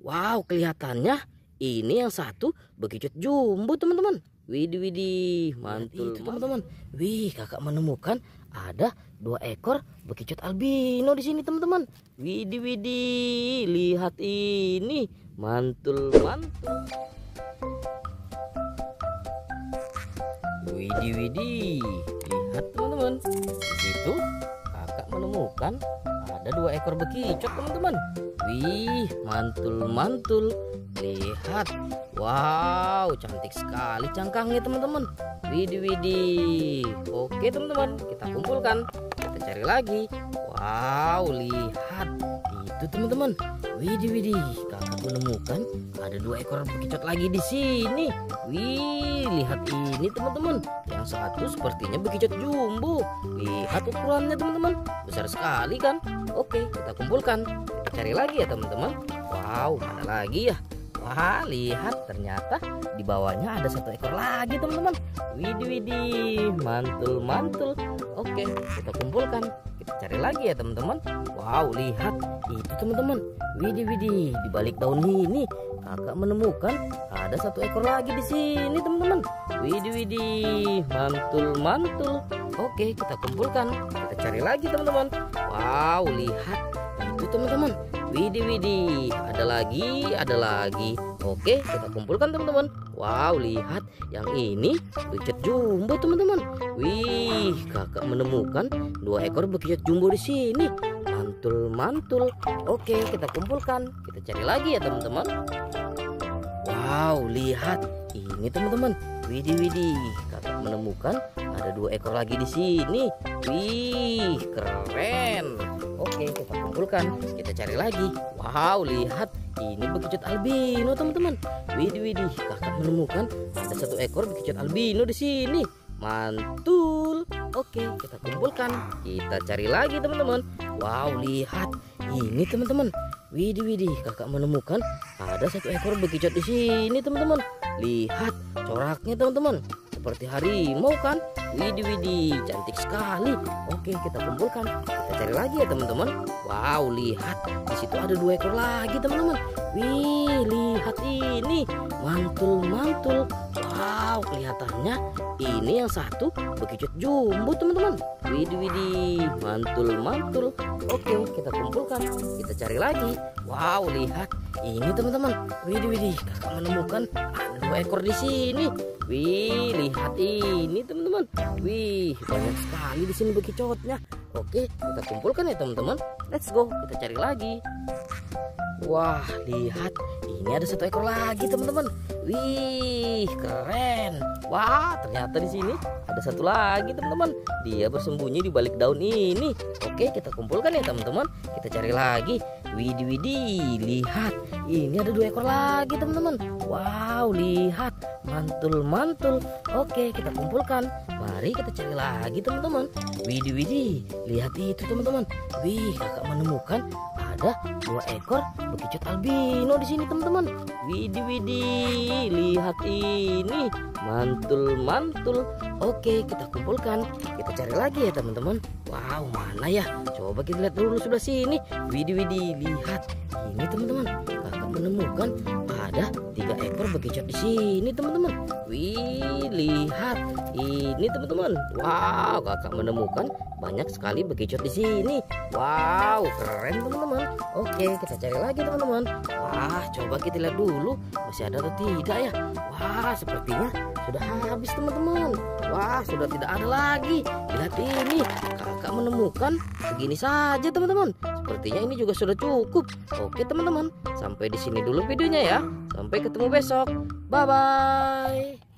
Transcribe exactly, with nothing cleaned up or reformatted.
Wow, kelihatannya ini yang satu bekicot jumbo, teman-teman. Widih, widih, mantul teman-teman. Wih, kakak menemukan ada dua ekor bekicot albino di sini, teman-teman. Widih, widih, lihat ini, mantul, mantul. Widih, widih, lihat teman-teman. Di situ kakak menemukan ada dua ekor bekicot, teman-teman. Wih, mantul, mantul. Lihat, wow, cantik sekali cangkangnya, teman-teman. Widih, widih. Oke, teman-teman, kita kumpulkan, kita cari lagi. Wow, lihat itu, teman-teman. Widih, widih, kakak menemukan ada dua ekor bekicot lagi di sini. Wih, lihat ini, teman-teman. Yang satu sepertinya bekicot jumbo. Lihat ukurannya, teman-teman, besar sekali kan? Oke, kita kumpulkan, kita cari lagi ya, teman-teman. Wow, mana lagi ya? Wah, lihat, ternyata di bawahnya ada satu ekor lagi, teman-teman. Widih, widih, mantul, mantul. Oke, kita kumpulkan, kita cari lagi ya, teman-teman. Wow, lihat itu, teman-teman. Widih, widih, di balik daun ini kakak menemukan ada satu ekor lagi di sini, teman-teman. Widih, widih, mantul, mantul. Oke, kita kumpulkan, kita cari lagi, teman-teman. Wow, lihat itu, teman-teman. Widih, widih, ada lagi, ada lagi. Oke, kita kumpulkan, teman-teman. Wow, lihat yang ini bekicot jumbo, teman-teman. Wih, kakak menemukan dua ekor bekicot jumbo di sini. Mantul, mantul. Oke, kita kumpulkan, kita cari lagi ya, teman-teman. Wow, lihat ini, teman-teman. Widih, widih, kakak menemukan ada dua ekor lagi di sini. Wih, keren. Oke, kita kumpulkan, kita cari lagi. Wow, lihat ini bekicot albino, teman-teman. Widih, widih, kakak menemukan ada satu ekor bekicot albino di sini. Mantul. Oke, kita kumpulkan, kita cari lagi, teman-teman. Wow, lihat ini, teman-teman. Widih, widih, kakak menemukan ada satu ekor bekicot di sini, teman-teman. Lihat coraknya, teman-teman, seperti harimau kan? Widih, widih, cantik sekali. Oke, kita kumpulkan, kita cari lagi ya, teman-teman. Wow, lihat di situ ada dua ekor lagi, teman-teman. Wih, lihat ini, mantul, mantul. Wow, kelihatannya ini yang satu bekicot jumbo, teman-teman. Widih, widih, mantul, mantul. Oke, kita kumpulkan, kita cari lagi. Wow, lihat ini, teman-teman. Widih, widih, kakak menemukan ada dua ekor di sini. Wih, lihat ini, teman-teman. Wih, banyak sekali di sini bekicotnya. Oke, kita kumpulkan ya, teman-teman. Let's go, kita cari lagi. Wah, lihat ini ada satu ekor lagi, teman-teman. Wih, keren. Wah, ternyata di sini ada satu lagi, teman-teman. Dia bersembunyi di balik daun ini. Oke, kita kumpulkan ya, teman-teman. Kita cari lagi. Widih, widih, lihat ini ada dua ekor lagi, teman-teman. Wow, lihat, mantul, mantul. Oke, kita kumpulkan. Mari kita cari lagi, teman-teman. Widih, widih, lihat itu, teman-teman. Wih, kakak menemukan ada dua ekor bekicot albino di sini, teman-teman. Widih, widih, lihat ini, mantul, mantul. Oke, kita kumpulkan, kita cari lagi ya, teman-teman. Wow, mana ya? Coba kita lihat dulu sebelah sini. Widih, widih, lihat ini, teman-teman. Kakak menemukan ada tiga ekor bekicot di sini, teman-teman. Wih, lihat ini, teman-teman. Wow, kakak menemukan banyak sekali bekicot di sini. Wow, keren, teman-teman. Oke, kita cari lagi, teman-teman. Wah, coba kita lihat dulu masih ada atau tidak ya. Wah, sepertinya sudah habis, teman-teman. Wah, sudah tidak ada lagi. Lihat ini, kakak menemukan begini saja, teman-teman. Sepertinya ini juga sudah cukup. Oke, teman-teman, sampai di sini dulu videonya ya. Sampai ketemu besok. Bye bye.